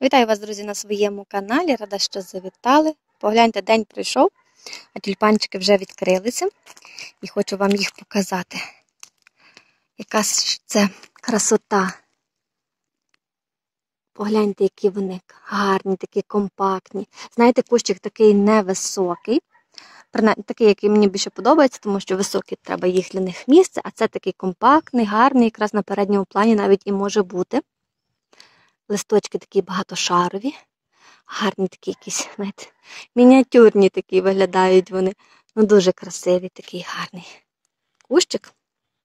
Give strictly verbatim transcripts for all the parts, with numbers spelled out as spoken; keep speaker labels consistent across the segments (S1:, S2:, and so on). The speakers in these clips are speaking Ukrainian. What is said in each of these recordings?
S1: Вітаю вас, друзі, на своєму каналі. Рада, що завітали. Погляньте, день прийшов, а тюльпанчики вже відкрилися. І хочу вам їх показати. Яка ж це красота. Погляньте, які вони гарні, такі компактні. Знаєте, кущик такий невисокий. Такий, який мені більше подобається, тому що високі треба їх для них місце, а це такий компактний, гарний, якраз на передньому плані навіть і може бути. Листочки такі багатошарові, гарні такі якісь, знаєте, мініатюрні такі виглядають вони. Ну, дуже красивий, такий гарний кущик.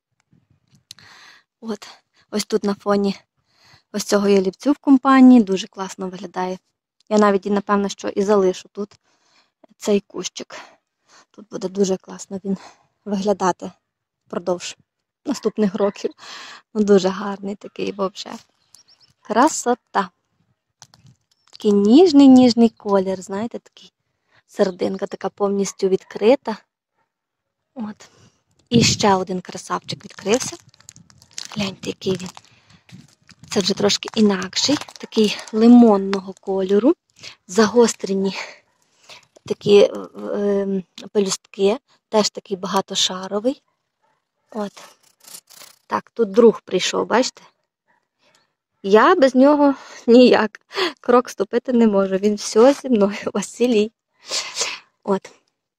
S1: От, ось тут на фоні ось цього ялівцю в компанії, дуже класно виглядає. Я навіть, напевно, що і залишу тут цей кущик. Тут буде дуже класно він виглядати впродовж наступних років. Ну, дуже гарний такий взагалі. Красота. Такий ніжний-ніжний колір, знаєте, такий серединка така повністю відкрита. От. І ще один красавчик відкрився. Гляньте, який він. Це вже трошки інакший, такий лимонного кольору, загострені такі е, пелюстки, теж такий багатошаровий. От. Так, тут друг прийшов, бачите? Я без нього ніяк. Крок ступити не можу. Він все зі мною, Василій. От.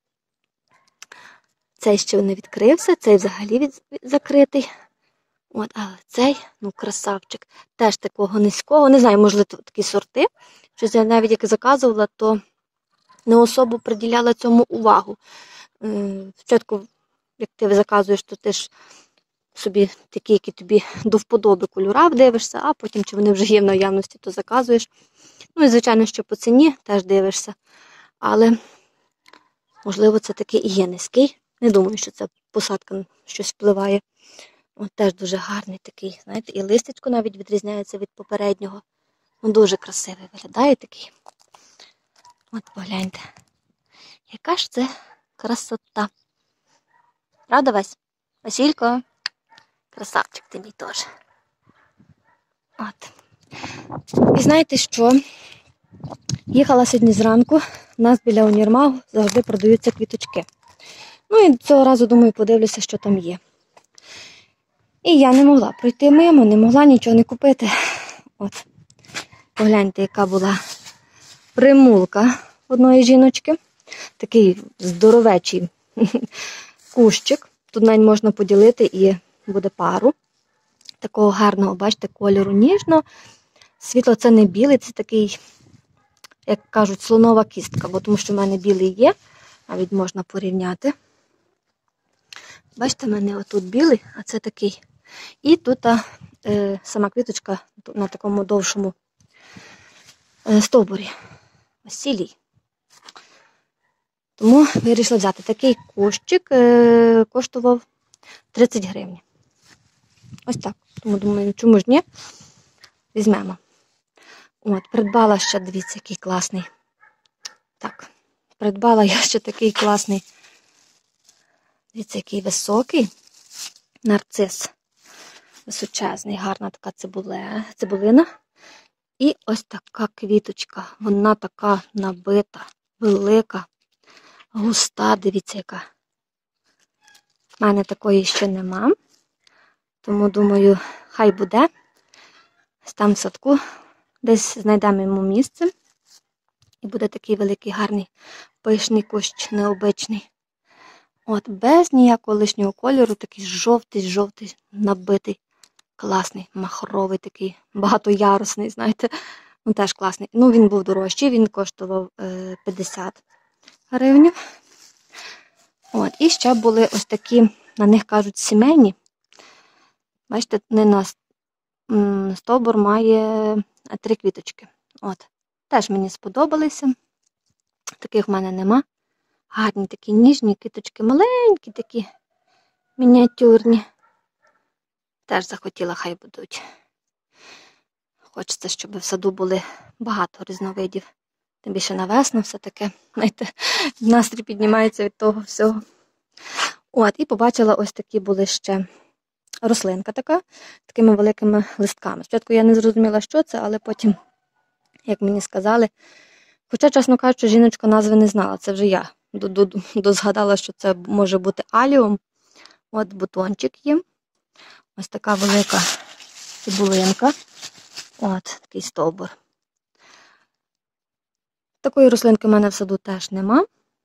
S1: Цей ще не відкрився, цей взагалі від... закритий. От, але цей, ну, красавчик. Теж такого низького. Не знаю, можливо, такі сорти. Щось я навіть як заказувала, то не особо приділяла цьому увагу. Спочатку, як ти заказуєш, то ти ж собі такі, які тобі до вподоби кольора дивишся, а потім, чи вони вже є в наявності, то заказуєш. Ну і, звичайно, що по ціні теж дивишся. Але, можливо, це таки і є низький. Не думаю, що ця посадка щось впливає. От теж дуже гарний такий, знаєте, і листечко навіть відрізняється від попереднього. Ну, дуже красивий виглядає такий. От погляньте. Яка ж це красота. Правда, Вась? Василько? Красавчик ти мій теж. От. І знаєте що? Їхала сьогодні зранку, у нас біля універмагу завжди продаються квіточки. Ну і цього разу, думаю, подивлюся, що там є. І я не могла пройти мимо, не могла нічого не купити. От. Погляньте, яка була примулка одної жіночки. Такий здоровечий кущик. Тут навіть можна поділити і буде пару. Такого гарного, бачите, кольору ніжно. Світло це не білий, це такий, як кажуть, слонова кістка, бо тому що в мене білий є, навіть можна порівняти. Бачите, в мене отут білий, а це такий. І тут е, сама квіточка на такому довшому е, стовбурі. Василій. Тому вирішила взяти. Такий кущик е, коштував тридцять гривень. Ось так. Тому думаю, чому ж ні? Візьмемо. От, придбала ще, дивіться, який класний. Так, придбала я ще такий класний. Дивіться, який високий. Нарцис. Височезний, гарна така цибуле, цибулина. І ось така квіточка. Вона така набита, велика, густа, дивіться, яка. У мене такої ще нема. Тому, думаю, хай буде. Там в садку десь знайдемо йому місце. І буде такий великий, гарний, пишний кущ, необичний. От, без ніякого лишнього кольору, такий жовтий-жовтий, набитий, класний, махровий такий, багатоярусний, знаєте. Ну, теж класний. Ну, він був дорожчий, він коштував е, п'ятдесят гривень. От, і ще були ось такі, на них кажуть, сімейні. Бачите, не на стовбур має три квіточки. От. Теж мені сподобалися. Таких в мене нема. Гарні такі ніжні квіточки, маленькі такі, мініатюрні. Теж захотіла, хай будуть. Хочеться, щоб в саду були багато різновидів. Тим більше на весну все таке, знаєте, настрій піднімається від того всього. От, і побачила ось такі були ще рослинка така, з такими великими листками. Спочатку я не зрозуміла, що це, але потім як мені сказали. Хоча, чесно кажучи, жіночка назви не знала, це вже я дозгадала, що це може бути аліум. От бутончик є. Ось така велика цибулинка. От, такий стовбур. Такої рослинки в мене в саду теж нема.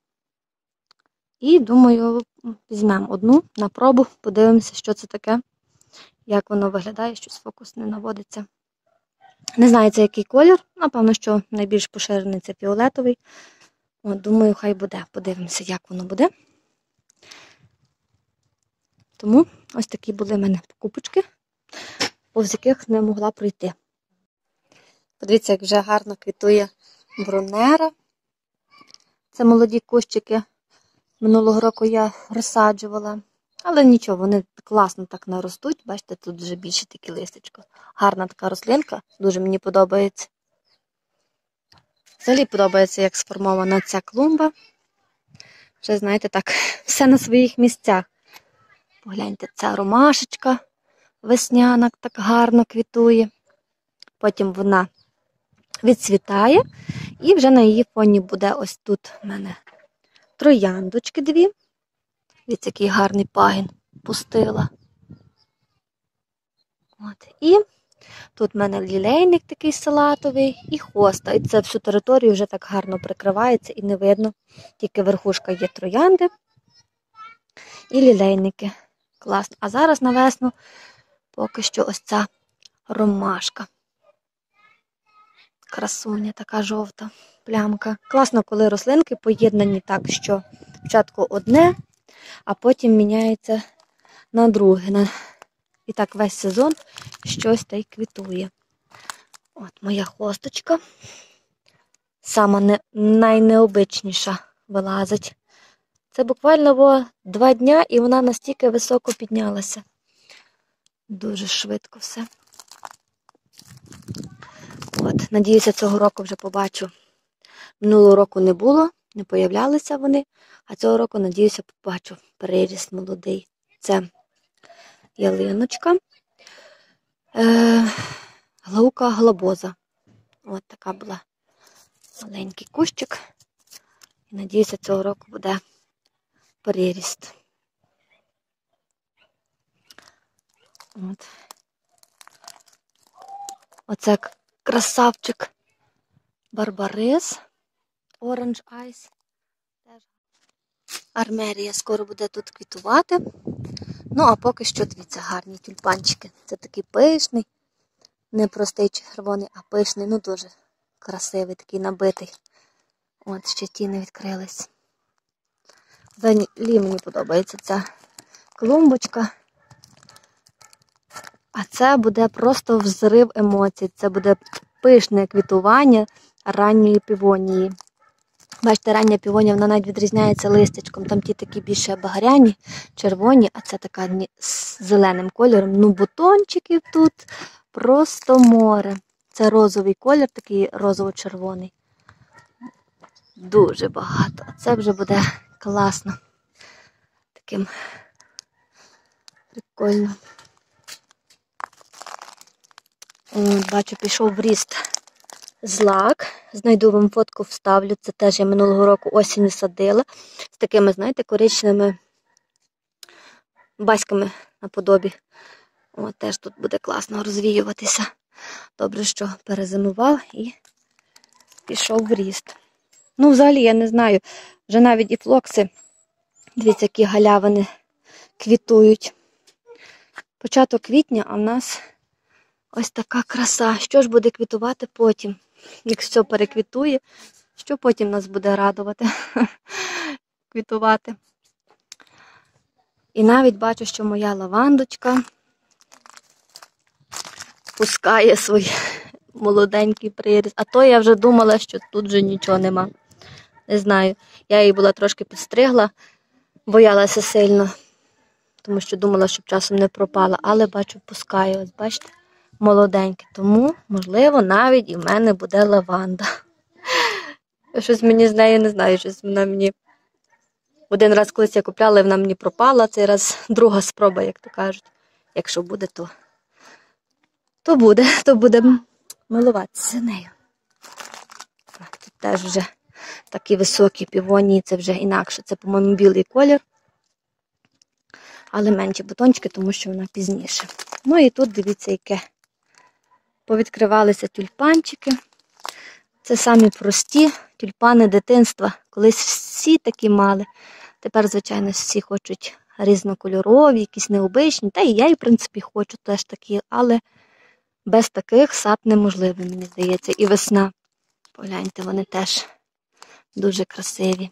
S1: І, думаю, візьмемо одну на пробу, подивимося, що це таке, як воно виглядає, щось фокус не наводиться. Не знаю, це який колір, напевно, що найбільш поширений це фіолетовий. От, думаю, хай буде. Подивимося, як воно буде. Тому ось такі були в мене покупочки, повз яких не могла пройти. Подивіться, як вже гарно квітує брунера. Це молоді кущики. Минулого року я розсаджувала. Але нічого, вони класно так наростуть. Бачите, тут вже більше такі листочки. Гарна така рослинка, дуже мені подобається. Взагалі подобається, як сформована ця клумба. Вже, знаєте, так, все на своїх місцях. Погляньте, ця ромашечка весняна так гарно квітує. Потім вона відцвітає. І вже на її фоні буде ось тут в мене трояндочки дві. Дивіться, який гарний пагін пустила. От. І тут в мене лілейник такий салатовий і хоста. І це всю територію вже так гарно прикривається і не видно. Тільки верхушка є троянди і лілейники. Класно. А зараз на весну поки що ось ця ромашка. Красуня, така жовта плямка. Класно, коли рослинки поєднані так, що спочатку одне, а потім міняється на друге. І так весь сезон щось та й квітує. От моя хосточка. Сама не, найнеобичніша вилазить. Це буквально було два дня, і вона настільки високо піднялася. Дуже швидко все. От, надіюся, цього року вже побачу. Минулого року не було, не появлялися вони, а цього року, надіюся, побачу переріст молодий. Це ялиночка, е, глаука глобоза. От така була маленький кущик. І надіюся, цього року буде переріст. От. Оце красавчик барбарис, Orange Eyes. Армерія скоро буде тут квітувати. Ну, а поки що, дивіться, гарні тюльпанчики. Це такий пишний, не простий червоний, а пишний, ну дуже красивий, такий набитий. От, ще ті не відкрились. Взагалі мені подобається ця клумбочка. А це буде просто взрив емоцій. Це буде пишне квітування ранньої півонії. Бачите, рання півонія, вона навіть відрізняється листячком. Там ті такі більше багряні, червоні, а це така з зеленим кольором. Ну, бутончиків тут просто море. Це розовий колір, такий розово-червоний. Дуже багато. А це вже буде класно. Таким прикольно. Бачу, пішов в ріст злак. Знайду вам фотку, вставлю. Це теж я минулого року осінню садила. З такими, знаєте, коричневими баськами наподобі. О, теж тут буде класно розвіюватися. Добре, що перезимував і пішов в ріст. Ну, взагалі, я не знаю, вже навіть і флокси, дивіться, які галявини квітують. Початок квітня, а в нас ось така краса. Що ж буде квітувати потім? Як все переквітує, що потім нас буде радувати квітувати. І навіть бачу, що моя лавандочка пускає свій молоденький приріст. А то я вже думала, що тут вже нічого нема. Не знаю, я її була трошки підстригла, боялася сильно, тому що думала, щоб часом не пропала. Але бачу, пускає, ось бачите, молоденьке. Тому, можливо, навіть і в мене буде лаванда. Щось мені з нею, не знаю, щось вона мені... Один раз колись я купляла, і вона мені пропала. Цей раз друга спроба, як то кажуть. Якщо буде, то, то буде, то будемо милуватися нею. теж вже такі високі півонії, це вже інакше. Це, по-моєму, білий колір. Але менші бутончики, тому що вона пізніше. Ну і тут, дивіться, яке. Повідкривалися тюльпанчики. Це самі прості тюльпани дитинства. Колись всі такі мали. Тепер, звичайно, всі хочуть різнокольорові, якісь необичні. Та і я, в принципі, хочу теж такі, але без таких сад неможливий, мені здається. І весна. Погляньте, вони теж дуже красиві.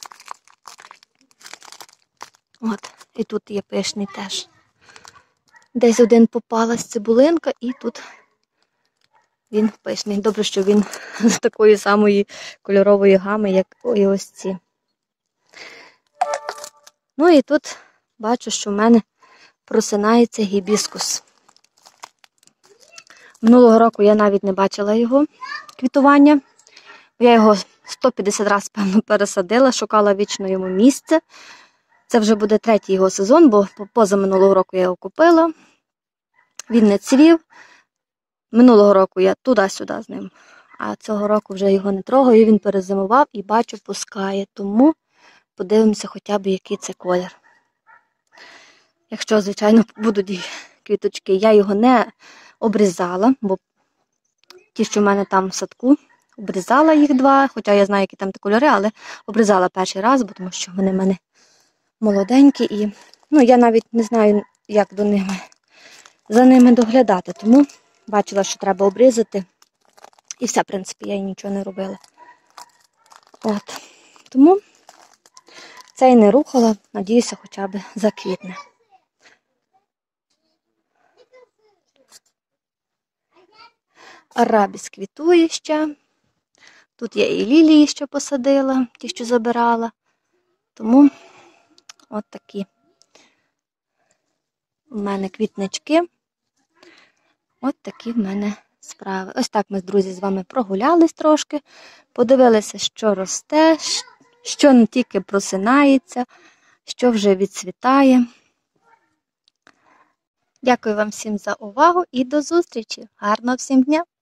S1: От, і тут є пишний теж. Десь один попалась цибулинка, і тут він пишний. Добре, що він з такої самої кольорової гами, як і ось ці. Ну і тут бачу, що в мене просинається гібіскус. Минулого року я навіть не бачила його квітування. Я його сто п'ятдесят разів, певно, пересадила, шукала вічно йому місце. Це вже буде третій його сезон, бо поза минулого року я його купила. Він не цвів. Минулого року я туди-сюди з ним. А цього року вже його не трогаю, він перезимував і бачу, пускає. Тому подивимося хоча б, який це колір. Якщо, звичайно, будуть квіточки. Я його не обрізала, бо ті, що в мене там в садку, обрізала їх два, хоча я знаю, які там ті кольори, але обрізала перший раз, бо тому що вони в мене молоденькі. І ну, я навіть не знаю, як до ними, за ними доглядати. Тому бачила, що треба обрізати. І все, в принципі, я й нічого не робила. От. Тому цей не рухала, надіюся, хоча б заквітне. Арабіс квітує ще. Тут я і лілії ще посадила, ті, що забирала. Тому от такі у мене квітнички. От такі в мене справи. Ось так ми, друзі, з вами прогулялись трошки, подивилися, що росте, що не тільки просинається, що вже відцвітає. Дякую вам всім за увагу і до зустрічі. Гарного всім дня!